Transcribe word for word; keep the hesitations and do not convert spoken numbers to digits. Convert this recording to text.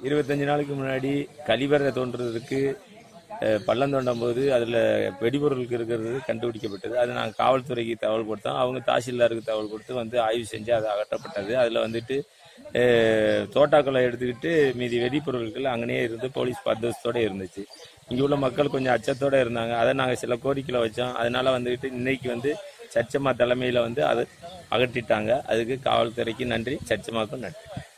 இருபத்தஞ்சு நாளைக்கு முன்னாடி கழிவறை தோன்றதுக்கு பள்ளம் தோண்டும் போது அதில் வெடிபொருளுக்கு இருக்கிறது கண்டுபிடிக்கப்பட்டது. அது நாங்கள் காவல்துறைக்கு தகவல் கொடுத்தோம். அவங்க தாசில்தாருக்கு தகவல் கொடுத்து வந்து ஆய்வு செஞ்சு அது அகற்றப்பட்டது. அதில் வந்துட்டு தோட்டாக்களை எடுத்துக்கிட்டு மீதி வெடிப்பொருட்கள் அங்கனே இருந்து போலீஸ் பந்தோபஸ்தோடு இருந்துச்சு. இங்கே உள்ள மக்கள் கொஞ்சம் அச்சத்தோடு இருந்தாங்க. அதை நாங்கள் சில கோரிக்கைகளை வச்சோம். அதனால வந்துட்டு இன்னைக்கு வந்து சர்ச்சம்மா தலைமையில் வந்து அதை அகற்றிட்டாங்க. அதுக்கு காவல்துறைக்கு நன்றி, சர்ச்சம்மாவுக்கும் நன்றி.